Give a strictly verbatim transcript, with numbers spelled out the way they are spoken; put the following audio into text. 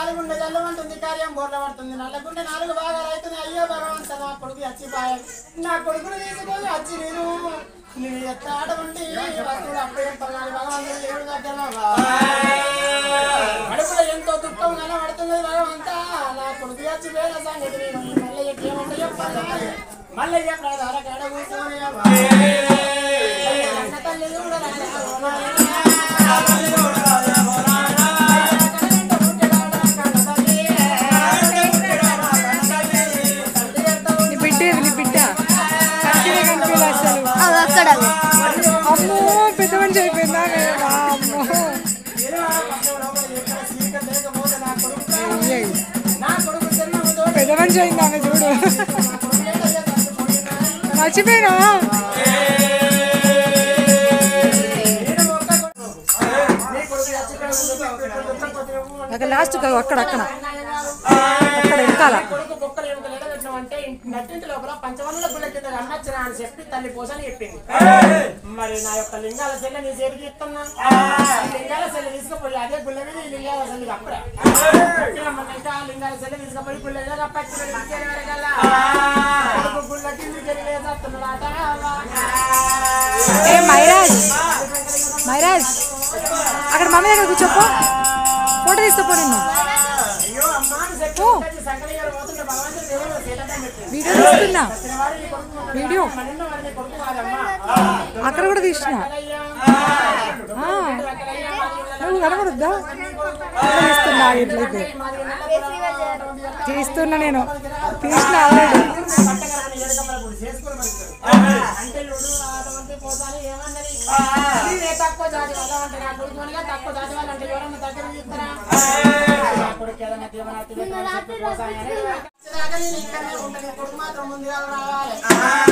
నాలుగుండె జల్లమంటుంది కార్యం బోర్ల పడుతుంది నల్లగుండె నాలుగు భాగాలు అవుతుంది అయ్యో భగవంత నా కొడుకు చచ్చిపోయా నా కొడుకును తీసుకొని వచ్చి నేను నేను ఎత్త ఆట ఉండి వస్తువులు అప్పుడే పగాలి భగవంతుడు ఏడు దగ్గర కడుపులో ఎంతో దుఃఖం కనబడుతుంది భగవంత నా కొడుకు చచ్చిపోయిన సంగతి నేను మల్లయ్యకి ఏమంటే చెప్పాలి మల్లయ్య ప్రధాన కడ కూర్చొని అన్న తల్లి కూడా అమ్మో పెద్ద మనిషి అయిపోయిందా అమ్మో పెద్ద మనిషి అయింది ఆమె చూడు మర్చిపోయినా అక్కడ లాస్ట్ అక్కడ అక్కడ అక్కడ వెనకాల అంటే నట్టింటి లోపల పంచవన్నుల గుళ్ళ కింద అమ్మచ్చిన అని చెప్పి తల్లి పోసని చెప్పింది మరి నా యొక్క లింగాల సెల్ల నీ చేతికి ఇస్తున్నా లింగాల సెల్ల తీసుకుపోయి అదే గుళ్ళ మీద ఈ లింగాల సెల్లి అప్పుడే ఇంకా లింగాల సెల్ల తీసుకుపోయి గుళ్ళ మీద పచ్చిన గుళ్ళ కిందికి వెళ్ళేస్తున్నాడు మైరాజ్ మైరాజ్ అక్కడ మమ్మీ దగ్గర కూర్చోపో ఫోటో తీసుకోపో నిన్ను వీడియో తీస్తున్నా వీడియో అక్కడ కూడా తీస్తున్నా నువ్వు కనబడుద్దా తీస్తున్నా ఇట్లయితే తీస్తున్నా నేను తీసిన ఆల్రెడీ తక్కువ జాతి వాళ్ళ అంటే నా కొడుకు తక్కువ జాతి వాళ్ళు అంటే ఎవరన్నా దగ్గర తీస్తారా కొడుకు ఏదైనా తీయమన్నా కొడుకు మాత్రం ముందుగా రావాలి